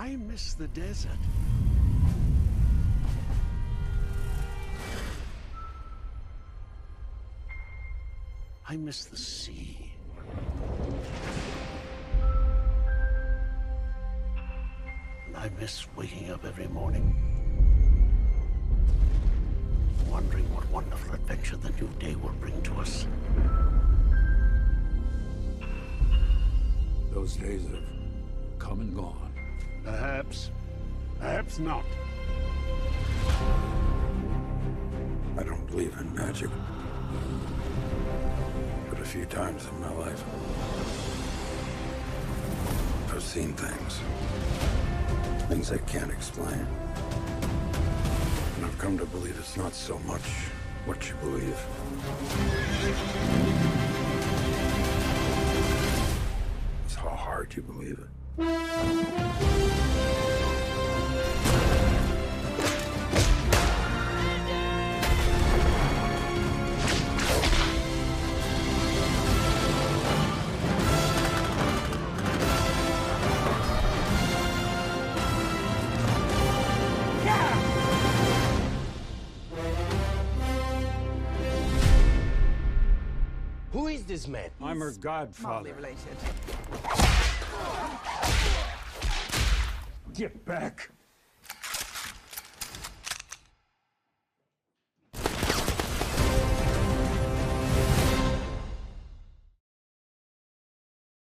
I miss the desert. I miss the sea. And I miss waking up every morning, wondering what wonderful adventure the new day will bring to us. Those days have come and gone. Perhaps. Perhaps not. I don't believe in magic. But a few times in my life, I've seen things. Things I can't explain. And I've come to believe it's not so much what you believe. It's how hard you believe it. Who is this man? I'm her godfather. Related. Get back!